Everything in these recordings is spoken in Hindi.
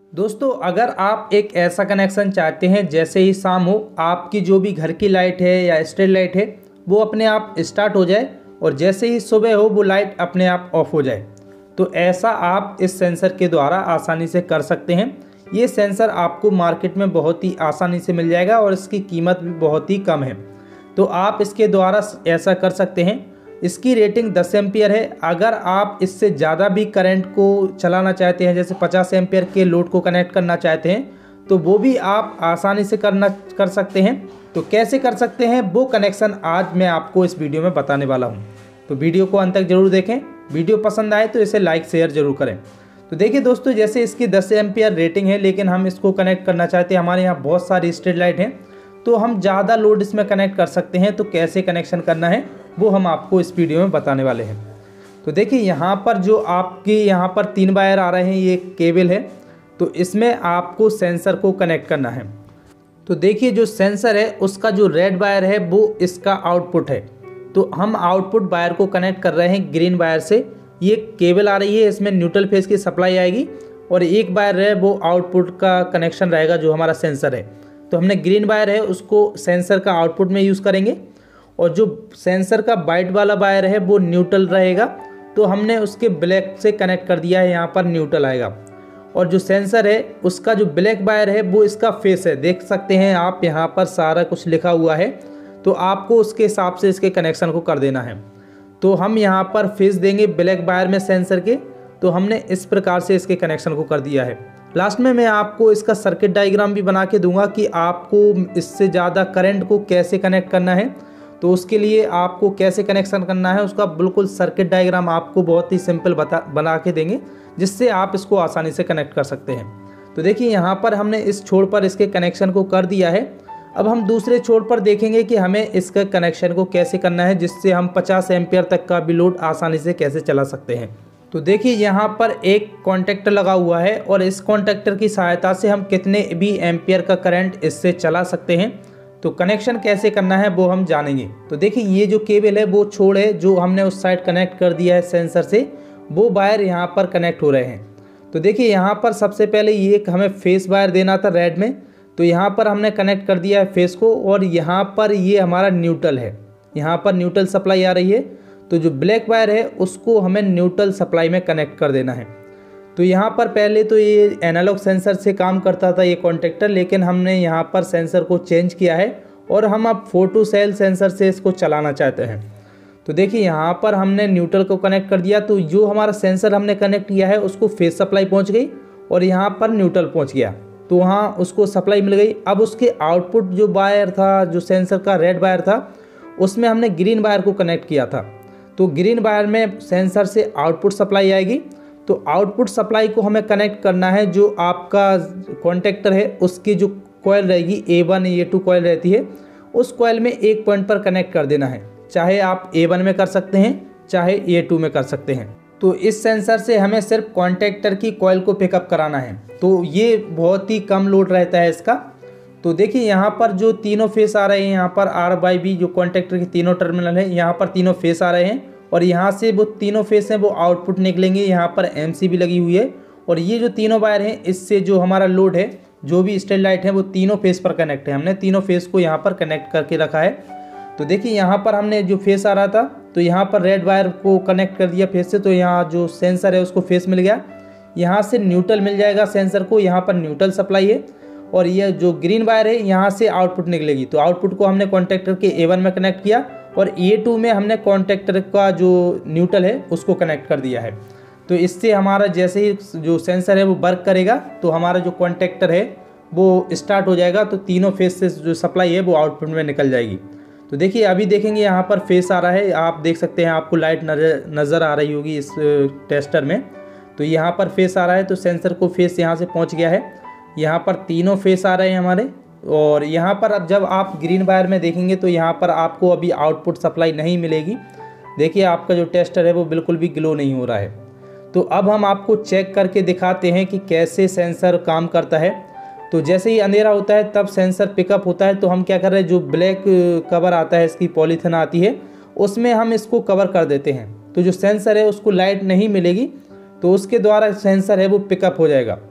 दोस्तों, अगर आप एक ऐसा कनेक्शन चाहते हैं जैसे ही शाम हो आपकी जो भी घर की लाइट है या स्ट्रीट लाइट है वो अपने आप स्टार्ट हो जाए और जैसे ही सुबह हो वो लाइट अपने आप ऑफ हो जाए, तो ऐसा आप इस सेंसर के द्वारा आसानी से कर सकते हैं। ये सेंसर आपको मार्केट में बहुत ही आसानी से मिल जाएगा और इसकी कीमत भी बहुत ही कम है। तो आप इसके द्वारा ऐसा कर सकते हैं। इसकी रेटिंग 10 एम्पियर है। अगर आप इससे ज़्यादा भी करंट को चलाना चाहते हैं, जैसे 50 एम्पियर के लोड को कनेक्ट करना चाहते हैं, तो वो भी आप आसानी से कर सकते हैं। तो कैसे कर सकते हैं वो कनेक्शन आज मैं आपको इस वीडियो में बताने वाला हूँ। तो वीडियो को अंत तक जरूर देखें। वीडियो पसंद आए तो इसे लाइक शेयर जरूर करें। तो देखिए दोस्तों, जैसे इसकी 10 एम्पियर रेटिंग है लेकिन हम इसको कनेक्ट करना चाहते हैं, हमारे यहाँ बहुत सारी स्ट्रीट लाइट हैं तो हम ज़्यादा लोड इसमें कनेक्ट कर सकते हैं। तो कैसे कनेक्शन करना है वो हम आपको इस वीडियो में बताने वाले हैं। तो देखिए यहाँ पर जो आपके यहाँ पर 3 वायर आ रहे हैं, ये केबल है, तो इसमें आपको सेंसर को कनेक्ट करना है। तो देखिए जो सेंसर है उसका जो रेड वायर है वो इसका आउटपुट है। तो हम आउटपुट वायर को कनेक्ट कर रहे हैं ग्रीन वायर से। ये केबल आ रही है, इसमें न्यूट्रल फेस की सप्लाई आएगी और एक वायर है वो आउटपुट का कनेक्शन रहेगा जो हमारा सेंसर है। तो हमने ग्रीन वायर है उसको सेंसर का आउटपुट में यूज़ करेंगे और जो सेंसर का वाइट वाला वायर है वो न्यूट्रल रहेगा। तो हमने उसके ब्लैक से कनेक्ट कर दिया है, यहाँ पर न्यूट्रल आएगा। और जो सेंसर है उसका जो ब्लैक वायर है वो इसका फेस है, देख सकते हैं आप, यहाँ पर सारा कुछ लिखा हुआ है। तो आपको उसके हिसाब से इसके कनेक्शन को कर देना है। तो हम यहाँ पर फेस देंगे ब्लैक वायर में सेंसर के। तो हमने इस प्रकार से इसके कनेक्शन को कर दिया है। लास्ट में मैं आपको इसका सर्किट डायग्राम भी बना के दूंगा कि आपको इससे ज़्यादा करंट को कैसे कनेक्ट करना है। तो उसके लिए आपको कैसे कनेक्शन करना है उसका बिल्कुल सर्किट डायग्राम आपको बहुत ही सिंपल बना के देंगे, जिससे आप इसको आसानी से कनेक्ट कर सकते हैं। तो देखिए यहाँ पर हमने इस छोर पर इसके कनेक्शन को कर दिया है। अब हम दूसरे छोर पर देखेंगे कि हमें इसका कनेक्शन को कैसे करना है, जिससे हम 50 एम्पियर तक का भी लोड आसानी से कैसे चला सकते हैं। तो देखिए यहाँ पर एक कॉन्टेक्टर लगा हुआ है और इस कॉन्टेक्टर की सहायता से हम कितने भी एम्पियर का करंट इससे चला सकते हैं। तो कनेक्शन कैसे करना है वो हम जानेंगे। तो देखिए ये जो केबल है वो छोड़ है जो हमने उस साइड कनेक्ट कर दिया है सेंसर से, वो वायर यहाँ पर कनेक्ट हो रहे हैं। तो देखिए यहाँ पर सबसे पहले ये हमें फेस वायर देना था रेड में, तो यहाँ पर हमने कनेक्ट कर दिया है फेस को। और यहाँ पर ये हमारा न्यूट्रल है, यहाँ पर न्यूट्रल सप्लाई आ रही है। तो जो ब्लैक वायर है उसको हमें न्यूट्रल सप्लाई में कनेक्ट कर देना है। तो यहाँ पर पहले तो ये एनालॉग सेंसर से काम करता था ये कॉन्टेक्टर, लेकिन हमने यहाँ पर सेंसर को चेंज किया है और हम अब फोटो सेल सेंसर से इसको चलाना चाहते हैं। तो देखिए यहाँ पर हमने न्यूट्रल को कनेक्ट कर दिया। तो जो हमारा सेंसर हमने कनेक्ट किया है उसको फेस सप्लाई पहुँच गई और यहाँ पर न्यूट्रल पहुँच गया, तो वहाँ उसको सप्लाई मिल गई। अब उसके आउटपुट जो वायर था, जो सेंसर का रेड वायर था, उसमें हमने ग्रीन वायर को कनेक्ट किया था। तो ग्रीन वायर में सेंसर से आउटपुट सप्लाई आएगी। तो आउटपुट सप्लाई को हमें कनेक्ट करना है, जो आपका कॉन्टेक्टर है उसकी जो कॉइल रहेगी A1 A2 कॉइल रहती है, उस कॉइल में एक पॉइंट पर कनेक्ट कर देना है। चाहे आप A1 में कर सकते हैं, चाहे A2 में कर सकते हैं। तो इस सेंसर से हमें सिर्फ कॉन्टेक्टर की कॉइल को पिकअप कराना है। तो ये बहुत ही कम लोड रहता है इसका। तो देखिए यहाँ पर जो तीनों फेस आ रहे हैं, यहाँ पर R/B जो कॉन्टेक्टर के तीनों टर्मिनल है, यहाँ पर तीनों फेस आ रहे हैं और यहाँ से वो तीनों फेस हैं वो आउटपुट निकलेंगे। यहाँ पर MCB लगी हुई है और ये जो तीनों वायर हैं इससे जो हमारा लोड है, जो भी स्ट्रीट लाइट है, वो तीनों फेस पर कनेक्ट है। हमने तीनों फेस को यहाँ पर कनेक्ट करके रखा है। तो देखिए यहाँ पर हमने जो फेस आ रहा था तो यहाँ पर रेड वायर को कनेक्ट कर दिया फेस से, तो यहाँ जो सेंसर है उसको फेस मिल गया। यहाँ से न्यूट्रल मिल जाएगा सेंसर को, यहाँ पर न्यूट्रल सप्लाई है। और ये जो ग्रीन वायर है यहाँ से आउटपुट निकलेगी। तो आउटपुट को हमने कॉन्टेक्टर के A1 में कनेक्ट किया और A2 में हमने कॉन्टेक्टर का जो न्यूट्रल है उसको कनेक्ट कर दिया है। तो इससे हमारा जैसे ही जो सेंसर है वो वर्क करेगा तो हमारा जो कॉन्टेक्टर है वो स्टार्ट हो जाएगा। तो तीनों फेस से जो सप्लाई है वो आउटपुट में निकल जाएगी। तो देखिए अभी देखेंगे यहाँ पर फेस आ रहा है, आप देख सकते हैं, आपको लाइट नज़र आ रही होगी इस टेस्टर में। तो यहाँ पर फेस आ रहा है, तो सेंसर को फेस यहाँ से पहुँच गया है। यहाँ पर तीनों फेस आ रहे हैं हमारे। और यहाँ पर अब जब आप ग्रीन वायर में देखेंगे तो यहाँ पर आपको अभी आउटपुट सप्लाई नहीं मिलेगी। देखिए आपका जो टेस्टर है वो बिल्कुल भी ग्लो नहीं हो रहा है। तो अब हम आपको चेक करके दिखाते हैं कि कैसे सेंसर काम करता है। तो जैसे ही अंधेरा होता है तब सेंसर पिकअप होता है। तो हम क्या कर रहे हैं, जो ब्लैक कवर आता है, इसकी पॉलीथिन आती है, उसमें हम इसको कवर कर देते हैं। तो जो सेंसर है उसको लाइट नहीं मिलेगी, तो उसके द्वारा सेंसर है वो पिकअप हो जाएगा।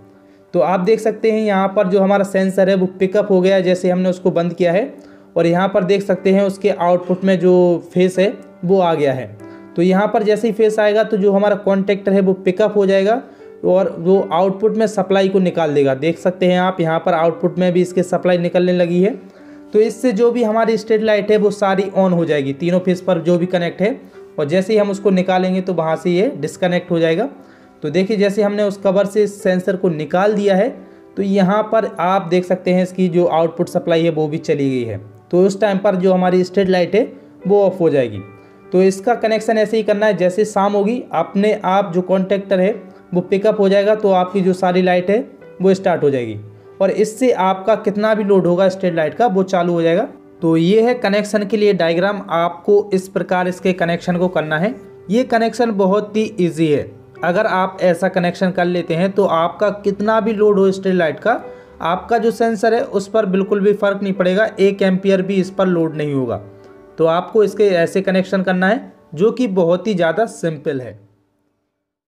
तो आप देख सकते हैं यहाँ पर जो हमारा सेंसर है वो पिकअप हो गया है जैसे हमने उसको बंद किया है। और यहाँ पर देख सकते हैं उसके आउटपुट में जो फेस है वो आ गया है। तो यहाँ पर जैसे ही फेस आएगा तो जो हमारा कॉन्टेक्टर है वो पिकअप हो जाएगा और वो आउटपुट में सप्लाई को निकाल देगा। देख सकते हैं आप यहाँ पर आउटपुट में भी इसके सप्लाई निकलने लगी है। तो इससे जो भी हमारी स्ट्रीट लाइट है वो सारी ऑन हो जाएगी, तीनों फेस पर जो भी कनेक्ट है। और जैसे ही हम उसको निकालेंगे तो वहाँ से ये डिस्कनेक्ट हो जाएगा। तो देखिए जैसे हमने उस कवर से इस सेंसर को निकाल दिया है तो यहाँ पर आप देख सकते हैं इसकी जो आउटपुट सप्लाई है वो भी चली गई है। तो उस टाइम पर जो हमारी स्ट्रीट लाइट है वो ऑफ हो जाएगी। तो इसका कनेक्शन ऐसे ही करना है, जैसे शाम होगी अपने आप जो कॉन्टेक्टर है वो पिकअप हो जाएगा तो आपकी जो सारी लाइट है वो स्टार्ट हो जाएगी और इससे आपका कितना भी लोड होगा स्ट्रीट लाइट का वो चालू हो जाएगा। तो ये है कनेक्शन के लिए डायग्राम। आपको इस प्रकार इसके कनेक्शन को करना है। ये कनेक्शन बहुत ही ईजी है। अगर आप ऐसा कनेक्शन कर लेते हैं तो आपका कितना भी लोड हो स्ट्रीट लाइट का, आपका जो सेंसर है उस पर बिल्कुल भी फ़र्क नहीं पड़ेगा, 1 एम्पियर भी इस पर लोड नहीं होगा। तो आपको इसके ऐसे कनेक्शन करना है जो कि बहुत ही ज़्यादा सिंपल है।